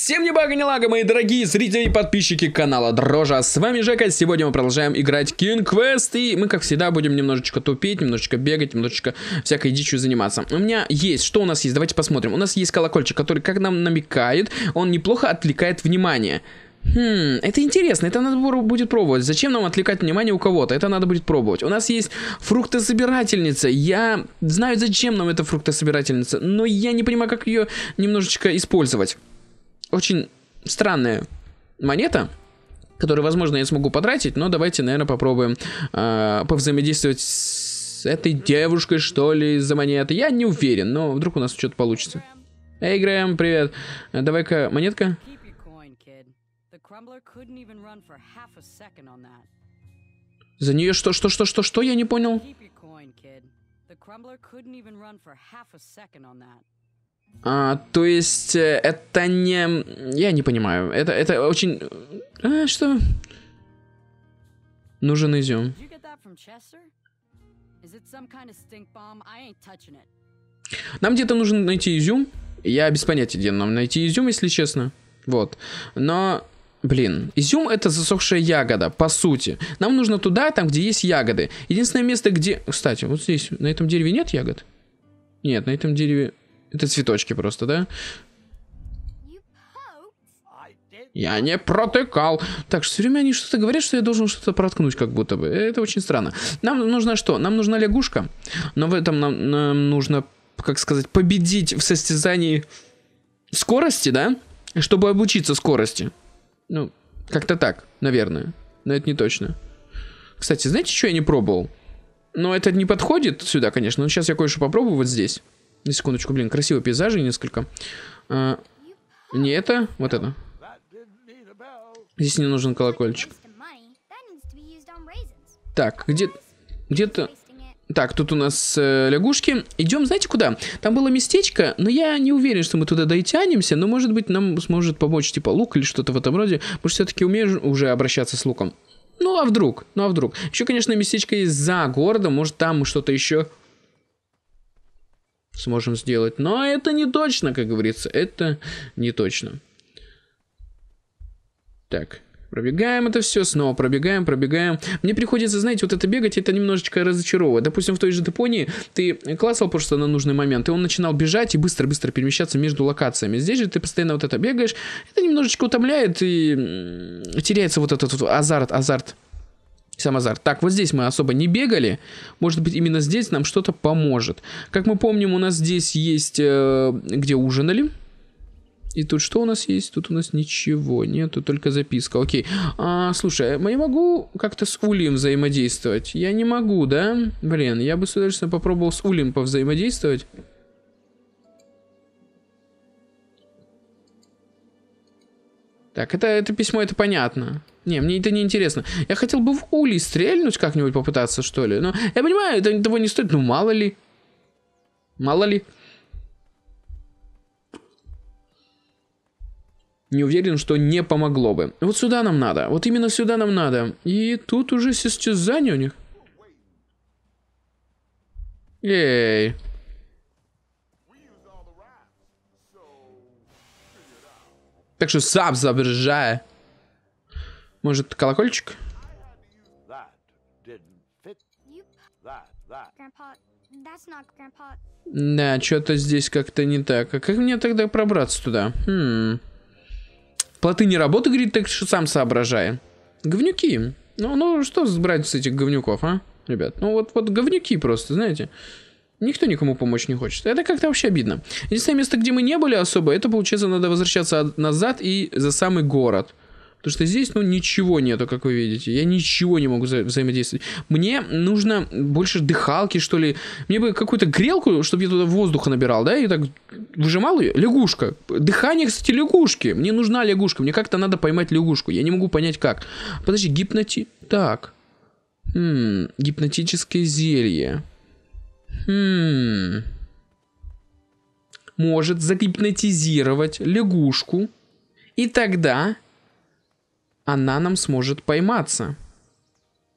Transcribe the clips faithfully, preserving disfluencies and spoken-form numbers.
Всем не бага, не лага, мои дорогие зрители и подписчики канала Дрожа. С вами Жека. Сегодня мы продолжаем играть King Quest. И мы, как всегда, будем немножечко тупить, немножечко бегать, немножечко всякой дичью заниматься. У меня есть, что у нас есть? Давайте посмотрим. У нас есть колокольчик, который, как нам намекает, он неплохо отвлекает внимание. Хм, это интересно, это надо будет пробовать. Зачем нам отвлекать внимание у кого-то? Это надо будет пробовать. У нас есть фруктособирательница. Я знаю, зачем нам эта фруктособирательница, но я не понимаю, как ее немножечко использовать. Очень странная монета, которую, возможно, я смогу потратить, но давайте, наверное, попробуем э, повзаимодействовать с этой девушкой, что ли, за монеты. Я не уверен, но вдруг у нас что-то получится. Эй, Грэм, привет. Давай-ка монетка. За нее что, что, что, что, что, я не понял. А, то есть, это не... Я не понимаю. Это, это очень... А, что? Нужен изюм. Нам где-то нужно найти изюм. Я без понятия, где нам найти изюм, если честно. Вот. Но... Блин, изюм это засохшая ягода, по сути. Нам нужно туда, там, где есть ягоды. Единственное место, где... Кстати, вот здесь, на этом дереве нет ягод? Нет, на этом дереве... Это цветочки просто, да? Я не протыкал. Так, что все время они что-то говорят, что я должен что-то проткнуть, как будто бы. Это очень странно. Нам нужно что? Нам нужна лягушка. Но в этом нам, нам нужно, как сказать, победить в состязании скорости, да? Чтобы обучиться скорости. Ну, как-то так, наверное. Но это не точно. Кстати, знаете, что я не пробовал? Но это не подходит сюда, конечно. Но сейчас я кое-что попробую вот здесь. На секундочку, блин, красивые пейзажи несколько. А, не это, вот это. Здесь не нужен колокольчик. Так, где... Где-то... Так, тут у нас э, лягушки. Идем, знаете, куда? Там было местечко, но я не уверен, что мы туда дотянемся. Но, может быть, нам сможет помочь, типа, лук или что-то в этом роде. Потому что все-таки умею уже обращаться с луком. Ну, а вдруг? Ну, а вдруг? Еще, конечно, местечко есть за городом. Может, там мы что-то еще сможем сделать. Но это не точно, как говорится. Это не точно. Так. Пробегаем это все, снова пробегаем, пробегаем. Мне приходится, знаете, вот это бегать, это немножечко разочаровывает. Допустим, в той же Депонии ты классал просто на нужный момент, и он начинал бежать и быстро-быстро перемещаться между локациями. Здесь же ты постоянно вот это бегаешь, это немножечко утомляет, и теряется вот этот вот азарт, азарт. Сам азарт. Так, вот здесь мы особо не бегали. Может быть, именно здесь нам что-то поможет. Как мы помним, у нас здесь есть, э, где ужинали. И тут что у нас есть? Тут у нас ничего нету, только записка. Окей. А, слушай, я могу как-то с Ульем взаимодействовать? Я не могу, да? Блин, я бы с удовольствием попробовал с Ульем повзаимодействовать. Так, это, это письмо, это понятно. Не, мне это не интересно. Я хотел бы в Улей стрельнуть как-нибудь попытаться, что ли. Но я понимаю, это того не стоит. Ну, мало ли. Мало ли. Не уверен, что не помогло бы. Вот сюда нам надо. Вот именно сюда нам надо. И тут уже состязание у них. Эй. Так что сам соображай. Может, колокольчик? Да, что-то здесь как-то не так. А как мне тогда пробраться туда? Хм... Плоты не работают, говорит, так что сам соображаем. Говнюки. Ну, ну, что брать с этих говнюков, а, ребят? Ну, вот, вот говнюки просто, знаете. Никто никому помочь не хочет. Это как-то вообще обидно. Единственное место, где мы не были особо, это, получается, надо возвращаться назад и за самый город. Потому что здесь, ну, ничего нету, как вы видите. Я ничего не могу вза взаимодействовать. Мне нужно больше дыхалки, что ли. Мне бы какую-то грелку, чтобы я туда воздуха набирал, да, и так выжимал ее. Лягушка. Дыхание, кстати, лягушки. Мне нужна лягушка. Мне как-то надо поймать лягушку. Я не могу понять, как. Подожди, гипноти... Так. Хм, гипнотическое зелье. Хм... Может загипнотизировать лягушку. И тогда... она нам сможет пойматься.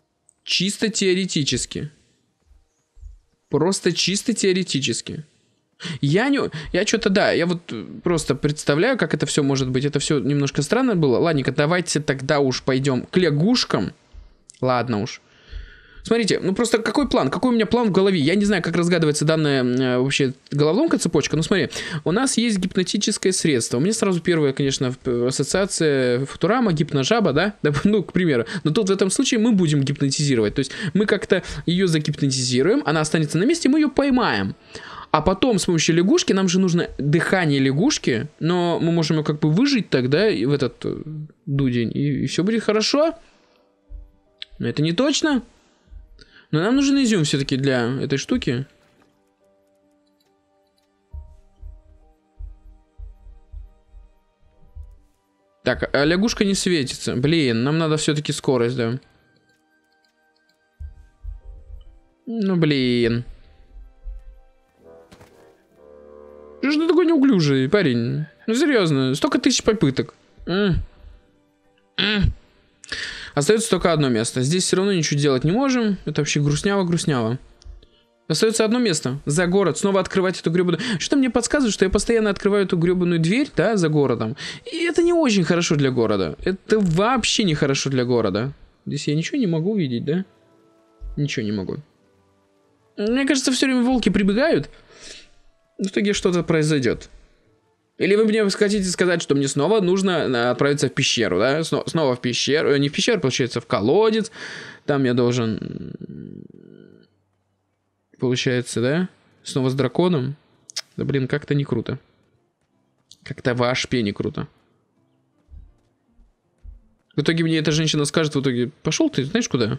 Чисто теоретически. Просто чисто теоретически. Я не... Я что-то, да, я вот просто представляю, как это все может быть. Это все немножко странно было. Ладненько, давайте тогда уж пойдем к лягушкам. Ладно уж. Смотрите, ну просто какой план? Какой у меня план в голове? Я не знаю, как разгадывается данная э, вообще головоломка, цепочка. Ну смотри, у нас есть гипнотическое средство. У меня сразу первая, конечно, ассоциация Футурама, гипножаба, да? Ну, к примеру. Но тут в этом случае мы будем гипнотизировать. То есть мы как-то ее загипнотизируем, она останется на месте, мы ее поймаем. А потом с помощью лягушки, нам же нужно дыхание лягушки, но мы можем ее как бы выжить тогда в этот дудень, и, и все будет хорошо. Но это не точно. Но нам нужен изюм все-таки для этой штуки. Так, а лягушка не светится. Блин, нам надо все-таки скорость, да. Ну, блин. Что ж ты такой неуклюжий, парень? Ну, серьезно, столько тысяч попыток. М -м. Остается только одно место. Здесь все равно ничего делать не можем. Это вообще грустняво-грустняво. Остается одно место. За город. Снова открывать эту гребаную... Что-то мне подсказывает, что я постоянно открываю эту гребаную дверь, да, за городом. И это не очень хорошо для города. Это вообще не хорошо для города. Здесь я ничего не могу увидеть, да? Ничего не могу. Мне кажется, все время волки прибегают. В итоге что-то произойдет. Или вы мне хотите сказать, что мне снова нужно отправиться в пещеру, да? Снова, снова в пещеру. Не в пещеру, получается, в колодец. Там я должен... Получается, да? Снова с драконом. Да блин, как-то не круто. Как-то вообще не круто. В итоге мне эта женщина скажет в итоге: пошел ты, знаешь куда?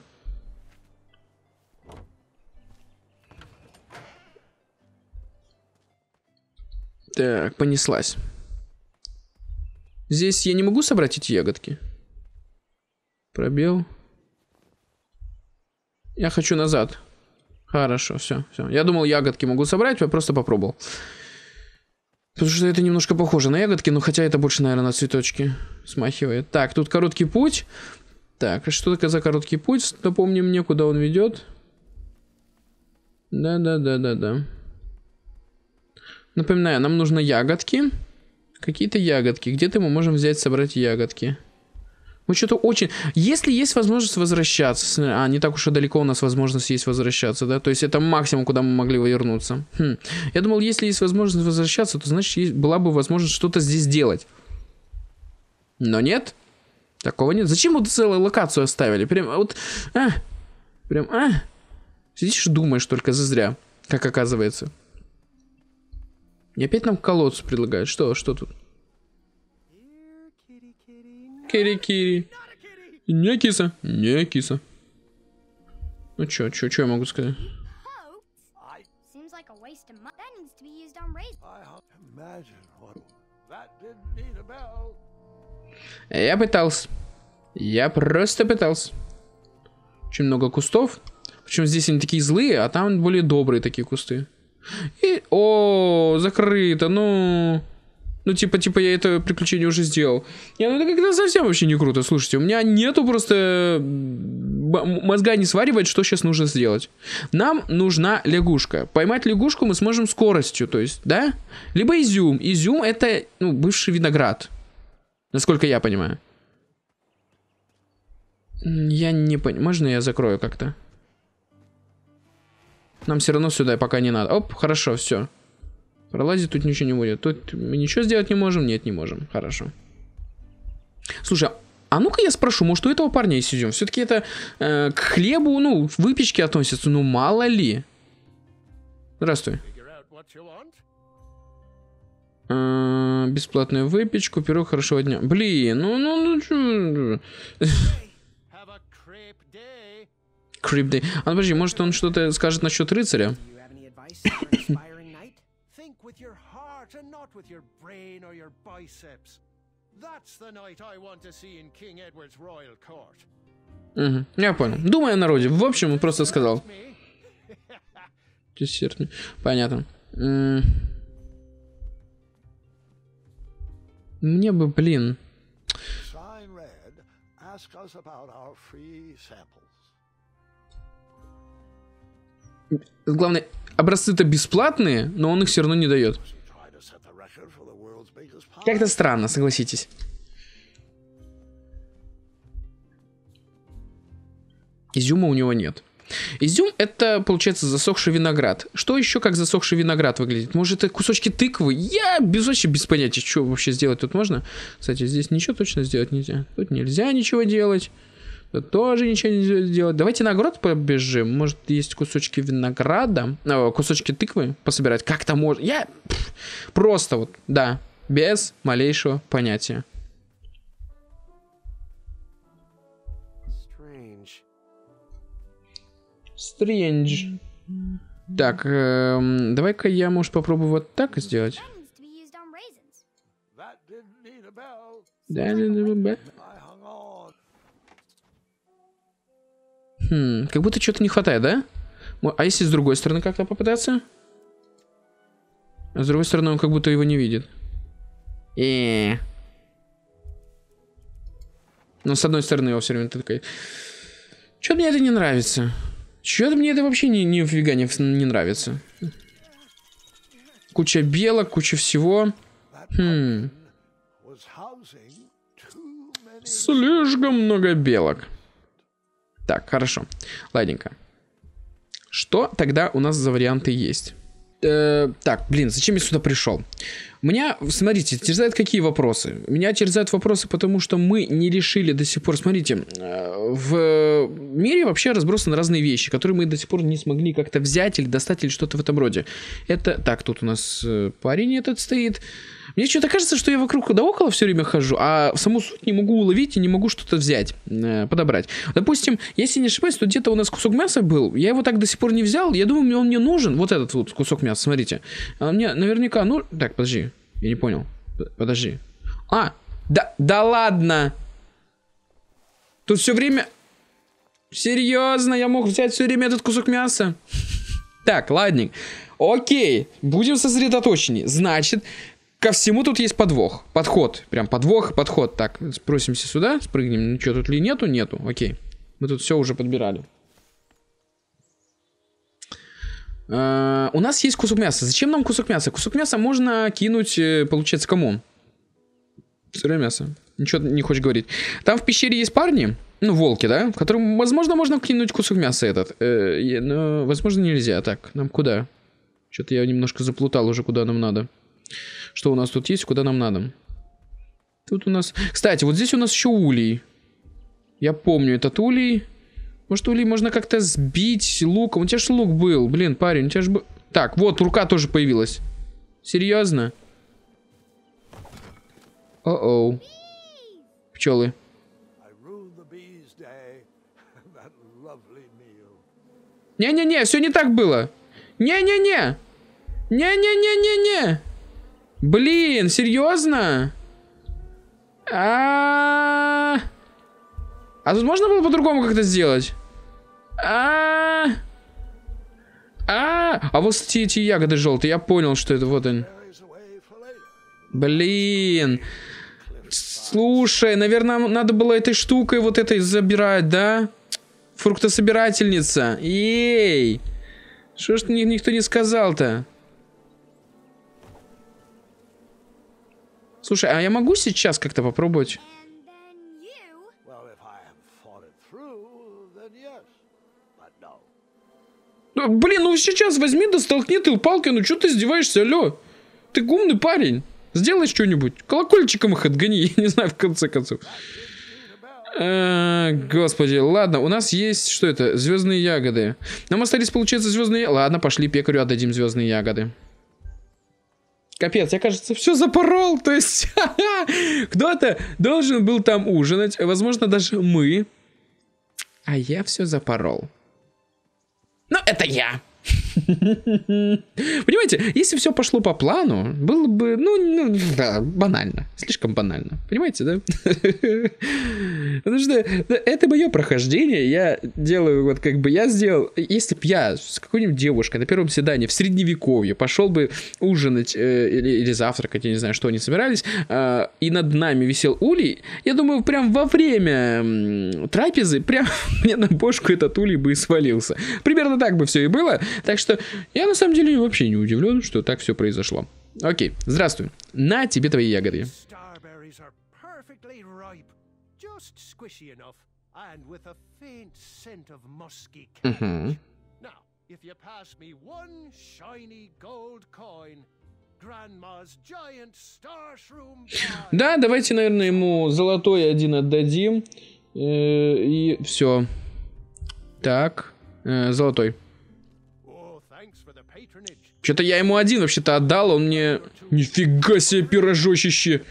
Так, понеслась. Здесь я не могу собрать эти ягодки. Пробел. Я хочу назад. Хорошо, все, все. Я думал, ягодки могу собрать, я просто попробовал. Потому что это немножко похоже на ягодки, но хотя это больше, наверное, на цветочки смахивает. Так, тут короткий путь. Так, а что такое за короткий путь? Напомни мне, куда он ведет. Да-да-да-да-да. Напоминаю, нам нужны ягодки. Какие-то ягодки. Где-то мы можем взять, собрать ягодки. Мы что-то очень... Если есть возможность возвращаться... А, не так уж и далеко у нас возможность есть возвращаться, да? То есть это максимум, куда мы могли вернуться. Хм. Я думал, если есть возможность возвращаться, то значит есть... была бы возможность что-то здесь делать. Но нет. Такого нет. Зачем вот целую локацию оставили? Прям вот... А, прям... А. Сидишь и думаешь только зазря. Как оказывается. И опять нам колодцу предлагают. Что? Что тут? Кири-кири. Не киса. Не киса. Ну чё, чё, чё я могу сказать? Я пытался. Я просто пытался. Очень много кустов. Причем здесь они такие злые, а там более добрые такие кусты. И... О, закрыто, ну... Ну, типа, типа, я это приключение уже сделал. Не, ну это как-то совсем вообще не круто. Слушайте, у меня нету просто... Мозга не сваривает, что сейчас нужно сделать. Нам нужна лягушка. Поймать лягушку мы сможем скоростью, то есть, да? Либо изюм. Изюм это, ну, бывший виноград. Насколько я понимаю. Я не понимаю. Можно я закрою как-то? Нам все равно сюда пока не надо. Оп, хорошо, все. Пролазить тут ничего не будет. Тут мы ничего сделать не можем? Нет, не можем. Хорошо. Слушай, а ну-ка я спрошу, может у этого парня есть изюм? Все-таки это э, к хлебу, ну, в выпечке относится. Ну, мало ли. Здравствуй. Э, бесплатную выпечку, пирог хорошего дня. Блин, ну, ну, ну, чё... Крип дэй. А, подожди, может он что-то скажет насчет рыцаря? Угу, я понял. Думай о народе. В общем, он просто сказал. Десерт. Понятно. Мне бы, блин. Главное, образцы-то бесплатные, но он их все равно не дает. Как-то странно, согласитесь. Изюма у него нет. Изюм — это, получается, засохший виноград. Что еще как засохший виноград выглядит? Может, это кусочки тыквы? Я без, вообще без понятия, что вообще сделать тут можно. Кстати, здесь ничего точно сделать нельзя. Тут нельзя ничего делать. Тут тоже ничего нельзя делать. Давайте на огород побежим. Может, есть кусочки винограда, о, кусочки тыквы пособирать. Как-то можно. Я пфф, просто вот, да, без малейшего понятия. Стрэндж. Так, эм, давай-ка я, может, попробую вот так сделать. Да, хм, как будто что-то не хватает, да? А если с другой стороны как-то попытаться? А с другой стороны он как будто его не видит. И. Но с одной стороны его все время такой. Что-то мне это не нравится. Чё-то мне это вообще ни, нифига не, не нравится. Куча белок, куча всего. Хм. Слишком много белок. Так, хорошо. Ладненько. Что тогда у нас за варианты есть? Э, так, блин, зачем я сюда пришел? Меня, смотрите, терзают какие вопросы? Меня терзают вопросы, потому что мы не решили до сих пор... Смотрите, в мире вообще разбросаны разные вещи, которые мы до сих пор не смогли как-то взять или достать, или что-то в этом роде. Это... Так, тут у нас парень этот стоит. Мне что-то кажется, что я вокруг да около все время хожу, а саму суть не могу уловить и не могу что-то взять, подобрать. Допустим, если не ошибаюсь, то где-то у нас кусок мяса был, я его так до сих пор не взял, я думаю, он мне нужен, вот этот вот кусок мяса, смотрите. А мне наверняка, ну... Так, подожди, я не понял, подожди. А, да, да ладно! Тут все время... Серьезно, я мог взять все время этот кусок мяса? Так, ладненько. Окей, будем сосредоточены. Значит... Ко всему тут есть подвох. Подход. Прям подвох, подход. Так, спросимся сюда, спрыгнем. Ничего тут ли нету? Нету. Окей. Мы тут все уже подбирали. Uh, у нас есть кусок мяса. Зачем нам кусок мяса? Кусок мяса можно кинуть, получается, кому? Сырое мясо. Ничего не хочешь говорить. Там в пещере есть парни, ну, волки, да? Которым, возможно, можно кинуть кусок мяса этот. Uh, но, возможно, нельзя. Так, нам куда? Что-то я немножко заплутал уже, куда нам надо. Что у нас тут есть, куда нам надо? Тут у нас... Кстати, вот здесь у нас еще улей. Я помню этот улей. Может, улей можно как-то сбить луком? У тебя же лук был. Блин, парень, у тебя же был... Так, вот, рука тоже появилась. Серьезно? О-оу. Пчелы. Не-не-не, все не так было. Не-не-не. Не-не-не-не-не. Блин, серьезно? А, -а, -а. а тут можно было по-другому как-то сделать? А, -а, -а. А, а вот эти, эти ягоды желтые, я понял, что это вот они. Блин. Слушай, наверное, надо было этой штукой вот этой забирать, да? Фруктособирательница. Ей. Что ж никто не сказал-то? Слушай, а я могу сейчас как-то попробовать? Блин, ну сейчас возьми да столкни ты палкой, ну что ты издеваешься, алло? Ты умный парень. Сделай что-нибудь. Колокольчиком их отгони, я не знаю, в конце концов. А, господи, ладно, у нас есть, что это, звездные ягоды. Нам остались, получается, звездные... Ладно, пошли пекарю отдадим звездные ягоды. Капец, я, кажется, все запорол, то есть кто-то должен был там ужинать, возможно, даже мы. А я все запорол. Ну, это я. Понимаете, если все пошло по плану, было бы, ну, ну да, банально. Слишком банально. Понимаете, да? Потому что это мое прохождение. Я делаю, вот как бы я сделал. Если бы я с какой-нибудь девушкой на первом свидании в средневековье пошел бы ужинать э, или, или завтракать, я не знаю, что они собирались, э, и над нами висел улей, я думаю, прям во время э, трапезы, прям мне на бошку этот улей бы и свалился. Примерно так бы все и было. Так что я на самом деле вообще не удивлен, что так все произошло. Окей, здравствуй. На тебе твои ягоды. Угу. Да, давайте, наверное, ему золотой один отдадим. Э, и все. Так, э, золотой. Что-то я ему один вообще-то отдал, он мне... Нифига себе пирожочище.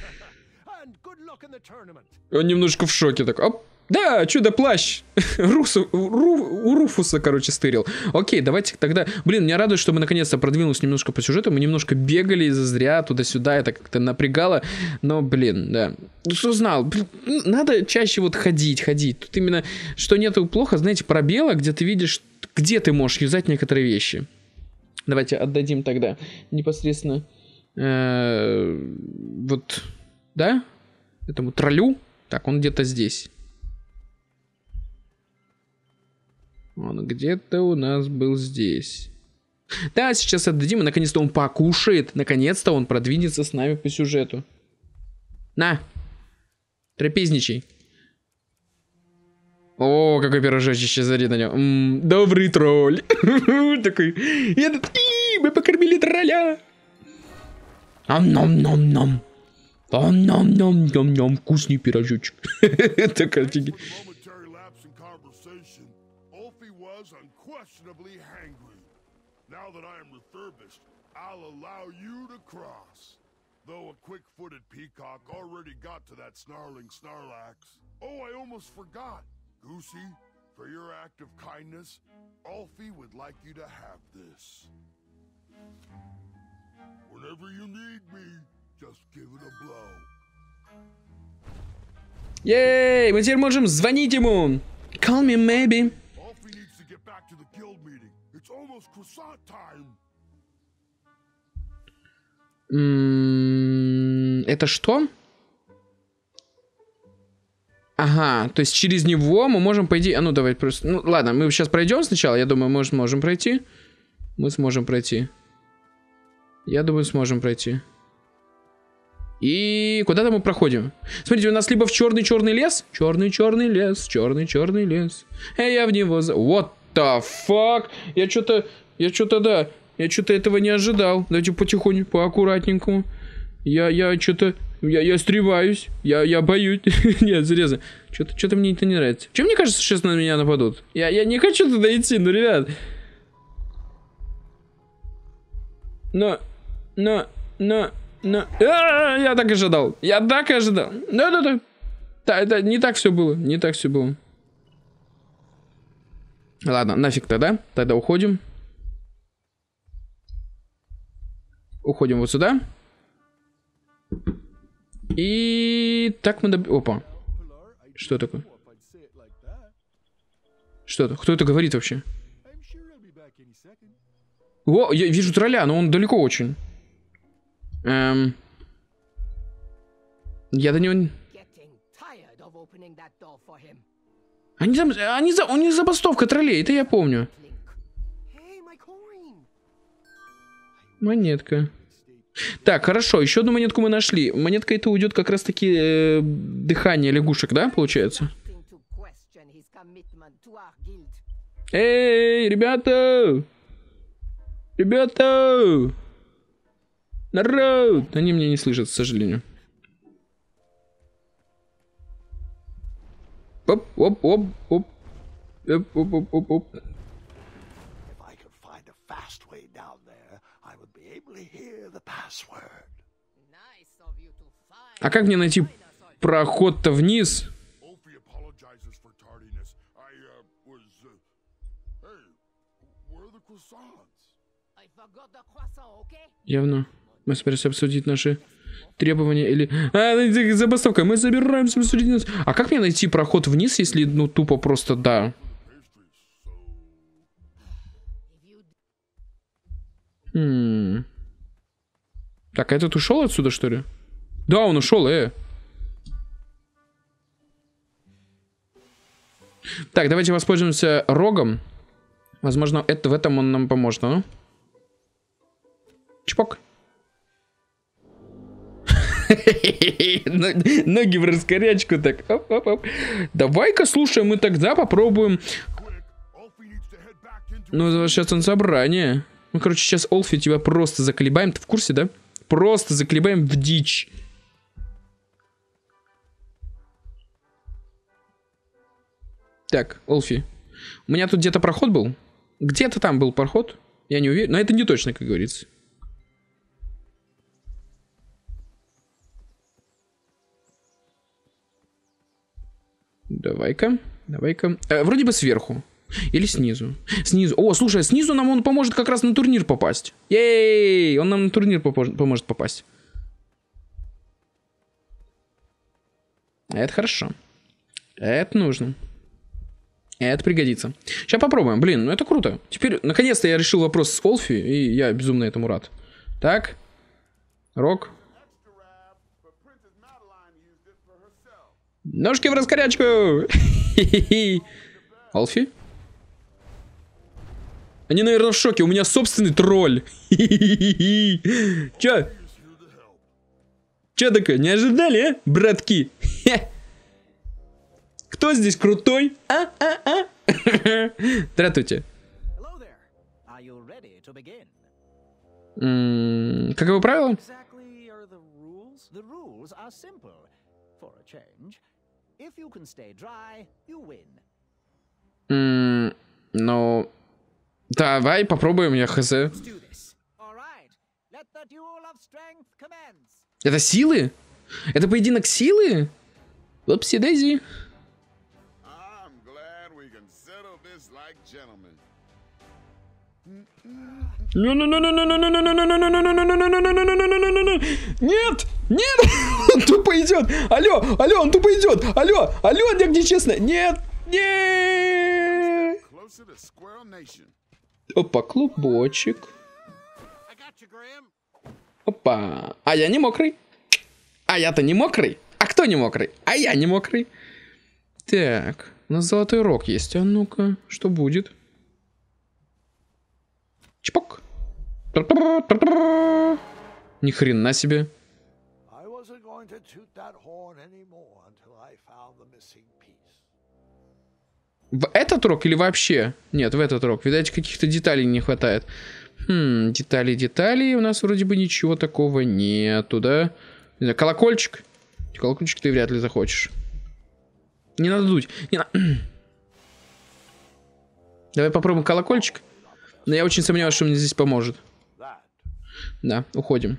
Он немножко в шоке так. Оп. Да, чудо-плащ. Русу, Ру, у Руфуса, короче, стырил. Окей, давайте тогда... Блин, меня радует, что мы наконец-то продвинулись немножко по сюжету. Мы немножко бегали из-за зря туда-сюда. Это как-то напрягало. Но, блин, да. Что знал? Блин, надо чаще вот ходить, ходить. Тут именно, что нету плохо, знаете, пробела, где ты видишь, где ты можешь юзать некоторые вещи. Давайте отдадим тогда непосредственно... Э-э- вот, да? Этому троллю. Так, он где-то здесь. Он где-то у нас был здесь. Да, сейчас отдадим, и наконец-то он покушает. Наконец-то он продвинется с нами по сюжету. На! Трапезничай. О, какой пирожочище, смотри на него. М-м, добрый тролль. Такой. Этот, мы покормили тролля. Ам-ном-ном-ном. Ам-ном-ном-ном-ном. Вкусный пирожочек. Так офигеть. Unquestionably hangry. Now that I am refurbished, I'll allow you to cross. Though a quick-footed peacock already got to that snarling Snarlax. Oh, I almost forgot. Goosey, for your act of kindness, Alfie would like you to have this. Whenever you need me, just give it a blow. Ей, мы теперь можем звонить ему. Call me maybe. М-м, это что? Ага, то есть через него мы можем пойти. А ну давай просто. Ну ладно, мы сейчас пройдем сначала. Я думаю, мы сможем пройти. Мы сможем пройти. Я думаю, сможем пройти. И куда-то мы проходим. Смотрите, у нас либо в черный-черный лес. Черный-черный лес, черный-черный лес. Эй, я в него за... What the fuck? Я что-то... Я что-то, да. Я что-то этого не ожидал. Давайте потихоньку, поаккуратненькому. Я, я что-то... Я, я стреваюсь. Я, я боюсь. Нет, серьезно. Что-то что-то мне это не нравится. Чем мне кажется, что сейчас на меня нападут? Я, я не хочу туда идти, ну, ребят. Но... Но... Но... Но... А-а-а, я так ожидал. Я так ожидал. Да-да-да. Да, это не так все было. Не так все было. Ладно, нафиг тогда. Тогда уходим. Уходим вот сюда. И так мы доб... Опа. Что такое? Что это? Кто это говорит вообще? О, я вижу тролля, но он далеко очень. Эм... Я до него... Они там... Они за... У них забастовка троллей, это я помню. Монетка. Так, хорошо, еще одну монетку мы нашли. Монетка это уйдет как раз таки э, дыхание лягушек, да, получается? Эй, ребята! Ребята! Народ! Они меня не слышат, к сожалению. Оп, оп, оп, оп. Оп, оп, оп, оп, оп. А как мне найти проход-то вниз? Явно. Мы собираемся обсудить наши требования или... А, забастовка. Мы собираемся обсудить нас. А как мне найти проход вниз, если, ну, тупо просто да? Хм. Так, а этот ушел отсюда, что ли? Да, он ушел, э. Так, давайте воспользуемся рогом. Возможно, это, в этом он нам поможет, ну? Чпок. Ноги в раскорячку так. Давай-ка, слушай, мы тогда попробуем. Ну, сейчас он собрание. Ну, короче, сейчас Олфи тебя просто заколебаем. Ты в курсе, да? Просто заколебаем в дичь. Так, Олфи. У меня тут где-то проход был. Где-то там был проход. Я не уверен. Но это не точно, как говорится. Давай-ка. Давай-ка. Э, вроде бы сверху. Или снизу. Снизу. О, слушай, снизу нам он поможет как раз на турнир попасть. Ей! Он нам на турнир поможет попасть. Это хорошо. Это нужно. Это пригодится. Сейчас попробуем. Блин, ну это круто. Теперь, наконец-то, я решил вопрос с Олфи, и я безумно этому рад. Так. Рок. Ножки в раскорячку! Олфи? Они, наверное, в шоке. У меня собственный тролль. Чё? Чё такое? Не ожидали, а, братки? Кто здесь крутой? А, а, а? Здравствуйте. М-м, каковы правила? М-м, ну, давай попробуем, я хз. Это силы? Это поединок силы? Лапси-дейзи. Нет! Нет! Он тупо идет! Алло! Алло, он тупо идет! Алло! Алло, где честно? Нет! Нет! Опа, клубочек. Опа. А я не мокрый. А я-то не мокрый. А кто не мокрый? А я не мокрый. Так, у нас золотой рог есть. А ну-ка, что будет? Чпок. Ни хрена себе. В этот рог или вообще? Нет, в этот рог. Видать, каких-то деталей не хватает. Хм, детали, детали. У нас вроде бы ничего такого нету, да? Не знаю, колокольчик. Колокольчик ты вряд ли захочешь. Не надо дуть. Не на... Давай попробуем колокольчик. Но я очень сомневаюсь, что мне здесь поможет. Да, уходим.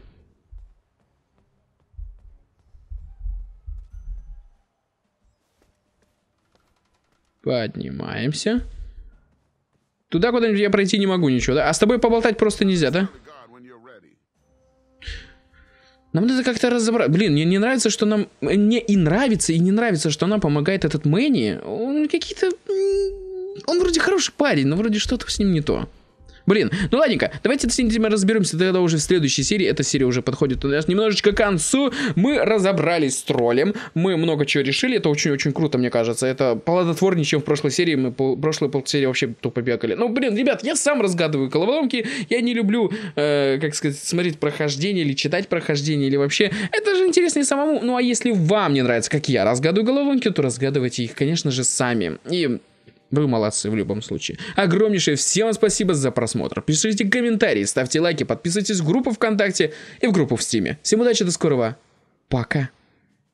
Поднимаемся. Туда куда-нибудь я пройти не могу ничего, да? А с тобой поболтать просто нельзя, да? Нам надо как-то разобрать. Блин, мне не нравится, что нам... Мне и нравится, и не нравится, что нам помогает этот Мэнни. Он какие-то... Он вроде хороший парень, но вроде что-то с ним не то. Блин, ну ладненько, давайте с этим разберемся тогда уже в следующей серии. Эта серия уже подходит у нас немножечко к концу. Мы разобрались с троллем, мы много чего решили. Это очень-очень круто, мне кажется. Это плодотворнее, чем в прошлой серии. Мы по прошлой полсерии вообще тупо бегали. Ну, блин, ребят, я сам разгадываю головоломки. Я не люблю, э, как сказать, смотреть прохождение или читать прохождение, или вообще. Это же интереснее самому. Ну, а если вам не нравится, как я разгадываю головоломки, то разгадывайте их, конечно же, сами. И... Вы молодцы в любом случае. Огромнейшее всем вам спасибо за просмотр. Пишите комментарии, ставьте лайки, подписывайтесь в группу ВКонтакте и в группу в Стиме. Всем удачи, до скорого. Пока.